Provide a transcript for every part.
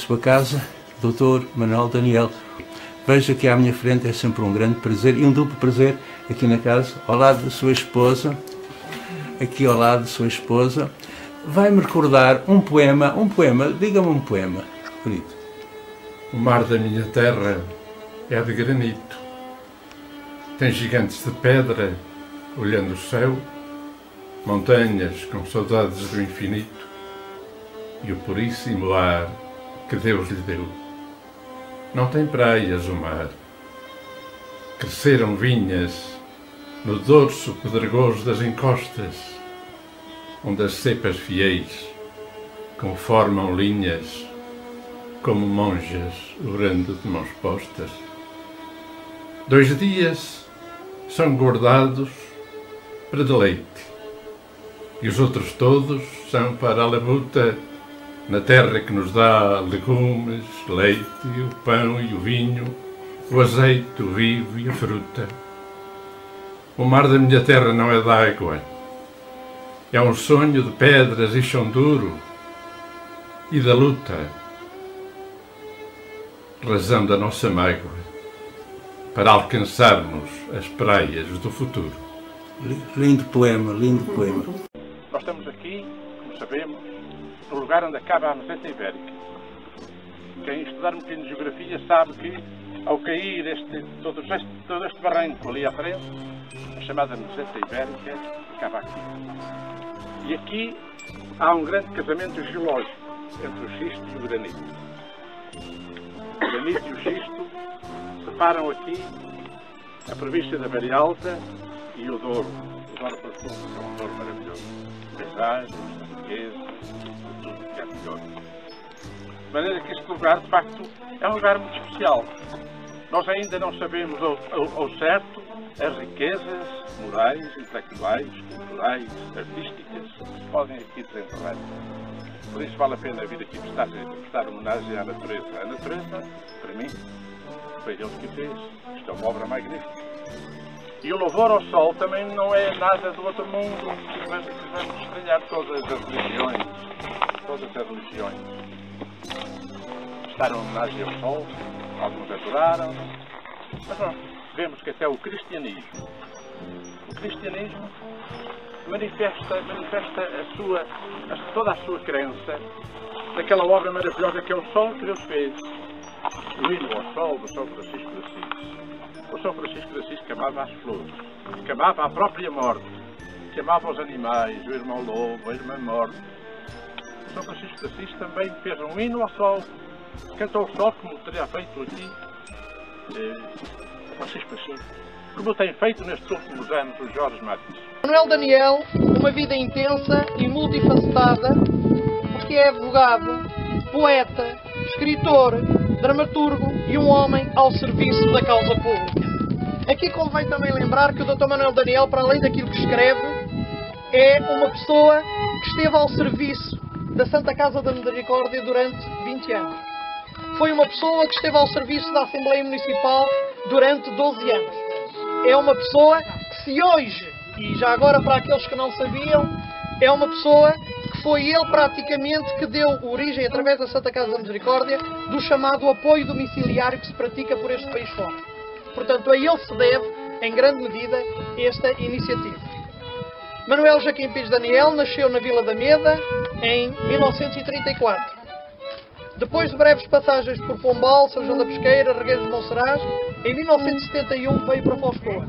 Sua casa, Dr. Manuel Daniel. Veja que à minha frente é sempre um grande prazer e um duplo prazer aqui na casa, ao lado da sua esposa, aqui ao lado da sua esposa. Vai-me recordar um poema, diga-me um poema, bonito. O mar da minha terra é de granito, tem gigantes de pedra olhando o céu, montanhas com saudades do infinito e o puríssimo ar que Deus lhe deu. Não tem praias o mar, cresceram vinhas no dorso pedregoso das encostas, onde as cepas fiéis conformam linhas como monjas orando de mãos postas. 2 dias são guardados para deleite e os outros todos são para a labuta na terra que nos dá legumes, leite, o pão e o vinho, o azeite, o vivo e a fruta. O mar da minha terra não é d'água, é um sonho de pedras e chão duro e da luta, razão da nossa mágoa, para alcançarmos as praias do futuro. Lindo poema, lindo poema. Nós estamos aqui, como sabemos, no lugar onde acaba a meseta ibérica. Quem estudar um bocadinho de geografia sabe que, ao cair todo este barranco ali à frente, a chamada meseta ibérica acaba aqui. E aqui há um grande casamento geológico entre o xisto e o granito. O granito e o xisto separam aqui a província da Beira Alta e o Douro. O Douro Profundo, que é um Douro maravilhoso. Paisagens, riqueza, tudo que é melhor. De maneira que este lugar, de facto, é um lugar muito especial. Nós ainda não sabemos ao certo as riquezas morais, intelectuais, culturais, artísticas que se podem aqui desenterrar. Por isso vale a pena vir aqui prestar homenagem à natureza. A natureza, para mim, foi Deus que fez. Isto é uma obra magnífica. E o louvor ao sol também não é nada do outro mundo. Vamos estranhar todas as religiões. Todas as religiões. Prestaram homenagem ao sol, alguns adoraram. Mas nós vemos que até o cristianismo manifesta toda a sua crença naquela obra maravilhosa que é o sol que Deus fez. O hino ao sol do São Francisco de Assis. O São Francisco de Assis que amava as flores, que amava a própria morte, que amava os animais, o irmão lobo, a irmã morte. O São Francisco de Assis também fez um hino ao sol, cantou o sol como teria feito aqui Francisco Assis, como tem feito nestes últimos anos o Jorge Martins. Manuel Daniel, uma vida intensa e multifacetada, porque é advogado, poeta, escritor, dramaturgo e um homem ao serviço da causa pública. Aqui convém também lembrar que o Dr. Manuel Daniel, para além daquilo que escreve, é uma pessoa que esteve ao serviço da Santa Casa da Misericórdia durante 20 anos. Foi uma pessoa que esteve ao serviço da Assembleia Municipal durante 12 anos. É uma pessoa que, se hoje, e já agora para aqueles que não sabiam, é uma pessoa que foi ele praticamente que deu origem, através da Santa Casa da Misericórdia, do chamado apoio domiciliário que se pratica por este país fora. Portanto, a ele se deve, em grande medida, esta iniciativa. Manuel Joaquim Pires Daniel nasceu na Vila da Meda em 1934. Depois de breves passagens por Pombal, São João da Pesqueira, Regueiros de Monsaraz, em 1971 veio para Foscoa.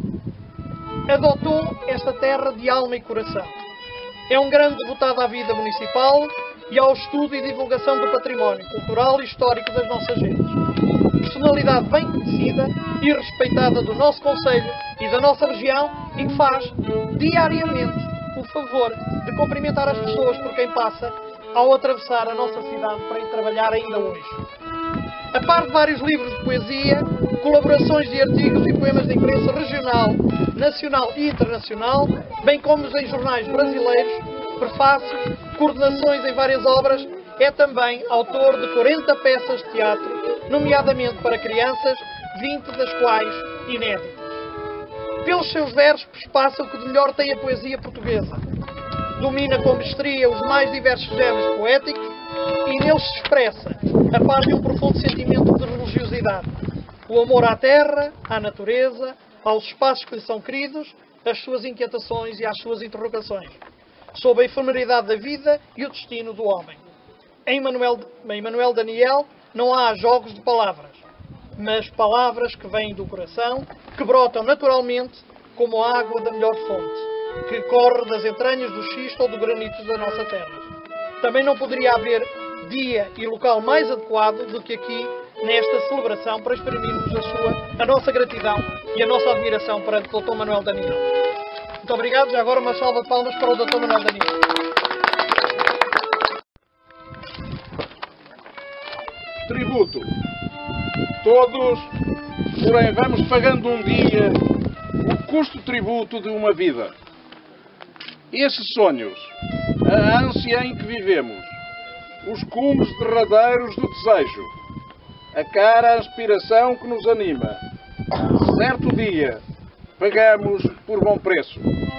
Adotou esta terra de alma e coração. É um grande devotado à vida municipal e ao estudo e divulgação do património cultural e histórico das nossas gentes. Personalidade bem conhecida e respeitada do nosso concelho e da nossa região e que faz diariamente o favor de cumprimentar as pessoas por quem passa ao atravessar a nossa cidade para ir trabalhar ainda hoje. A par de vários livros de poesia, colaborações de artigos e poemas de imprensa regional, nacional e internacional, bem como em jornais brasileiros, prefácios, coordenações em várias obras, é também autor de 40 peças de teatro, nomeadamente para crianças, 20 das quais inéditas. Pelos seus versos passa o que de melhor tem a poesia portuguesa. Domina com mestria os mais diversos géneros poéticos, e nele se expressa, a par de um profundo sentimento de religiosidade, o amor à terra, à natureza, aos espaços que lhe são queridos, as suas inquietações e as suas interrogações, sobre a efemeridade da vida e o destino do homem. Em Manuel Daniel não há jogos de palavras, mas palavras que vêm do coração, que brotam naturalmente como a água da melhor fonte, que corre das entranhas do xisto ou do granito da nossa terra. Também não poderia haver dia e local mais adequado do que aqui, nesta celebração, para exprimirmos a nossa gratidão e a nossa admiração perante o Dr. Manuel Daniel. Muito obrigado. Já agora uma salva de palmas para o Dr. Manuel Daniel. Tributo. Todos, porém, vamos pagando um dia o custo-tributo de uma vida. Esses sonhos, a ânsia em que vivemos, os cumes derradeiros do desejo, a cara aspiração que nos anima. Certo dia, pagamos por bom preço.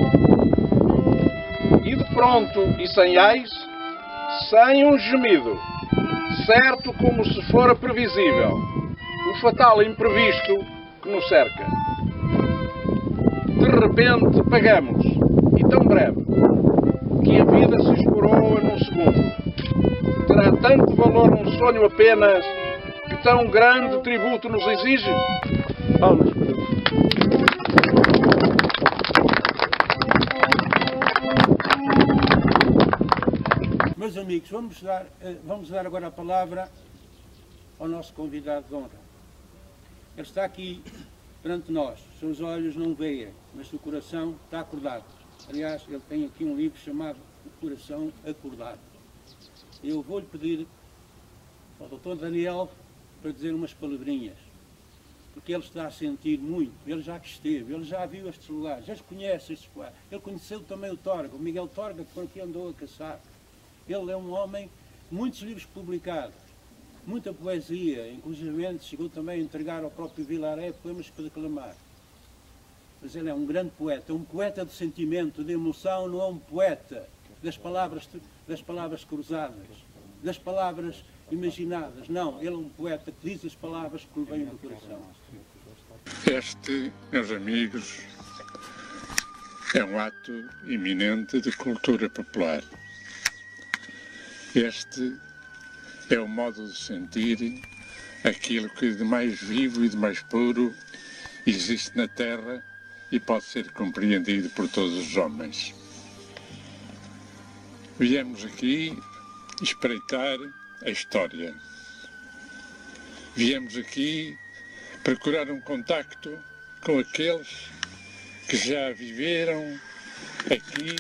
E de pronto e sem ais, sem um gemido, certo como se fora previsível, o fatal imprevisto que nos cerca. De repente pagamos, e tão breve, que a vida se escoroa num segundo. Terá tanto valor um sonho apenas que tão grande tributo nos exige? Palmas para Deus. Meus amigos, vamos dar agora a palavra ao nosso convidado de honra. Ele está aqui perante nós. Os seus olhos não veem, mas o coração está acordado. Aliás, ele tem aqui um livro chamado O Coração Acordado. Eu vou-lhe pedir ao Dr. Daniel para dizer umas palavrinhas, porque ele está a sentir muito. Ele já que esteve, ele já viu estes lugares, já conhece estes lugares. Ele conheceu também o Torga, o Miguel Torga, que por aqui andou a caçar. Ele é um homem, muitos livros publicados, muita poesia, inclusive chegou também a entregar ao próprio Vilaré poemas para declamar. Mas ele é um grande poeta, um poeta de sentimento, de emoção, não é um poeta das palavras cruzadas, das palavras imaginadas. Não, ele é um poeta que diz as palavras que lhe vêm do coração. Este, meus amigos, é um ato iminente de cultura popular. Este é o modo de sentir aquilo que de mais vivo e de mais puro existe na Terra e pode ser compreendido por todos os homens. Viemos aqui espreitar a história. Viemos aqui procurar um contacto com aqueles que já viveram aqui,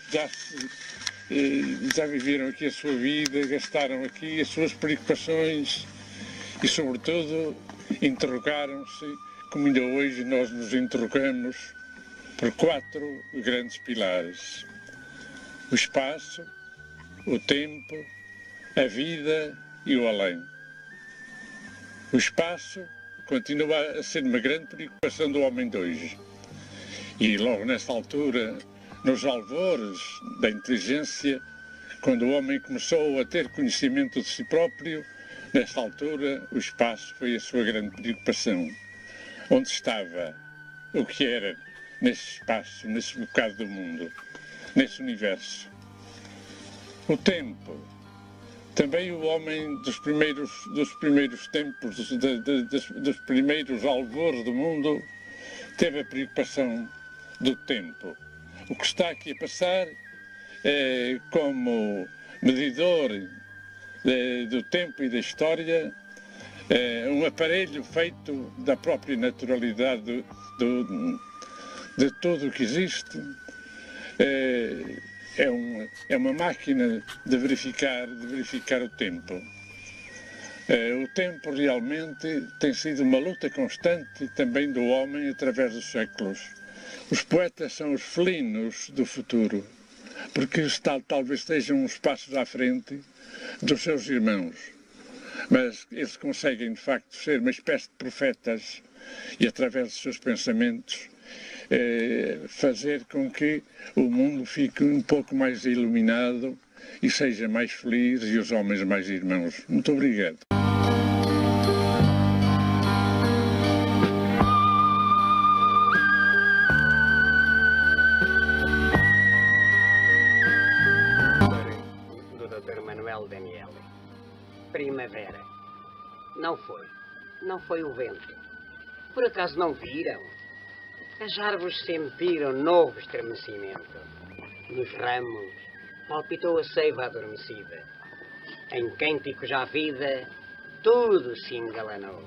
já viveram aqui a sua vida, gastaram aqui as suas preocupações e, sobretudo, interrogaram-se, como ainda hoje nós nos interrogamos, por 4 grandes pilares: o espaço, o tempo, a vida e o além. O espaço continua a ser uma grande preocupação do homem de hoje. E logo nesta altura, nos alvores da inteligência, quando o homem começou a ter conhecimento de si próprio, nesta altura o espaço foi a sua grande preocupação. Onde estava, o que era nesse espaço, nesse bocado do mundo, nesse universo. O tempo. Também o homem dos primeiros tempos, dos primeiros alvores do mundo, teve a preocupação do tempo. O que está aqui a passar é como medidor do tempo e da história, um aparelho feito da própria naturalidade de tudo o que existe. É uma máquina de verificar o tempo. O tempo realmente tem sido uma luta constante também do homem através dos séculos. Os poetas são os felinos do futuro, porque talvez estejam uns passos à frente dos seus irmãos. Mas eles conseguem, de facto, ser uma espécie de profetas e, através dos seus pensamentos, fazer com que o mundo fique um pouco mais iluminado e seja mais feliz e os homens mais irmãos. Muito obrigado. Do Dr. Manuel Daniel. Primavera. Não foi o vento. Por acaso não viram? As árvores sentiram novo estremecimento. Nos ramos palpitou a seiva adormecida. Em cânticos à vida, tudo se engalanou.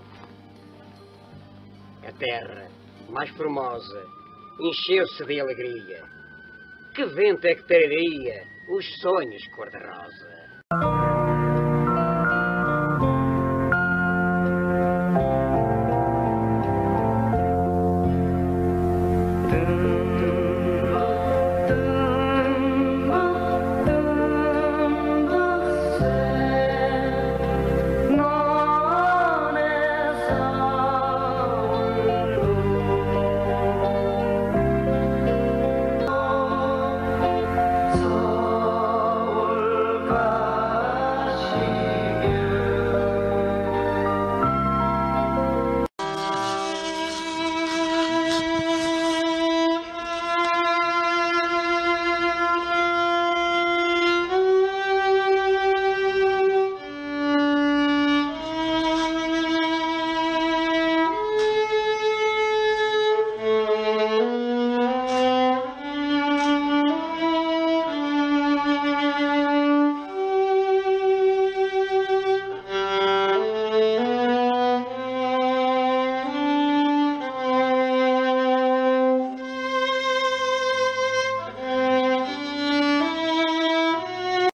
A terra, mais formosa, encheu-se de alegria. Que vento é que traria os sonhos cor-de-rosa?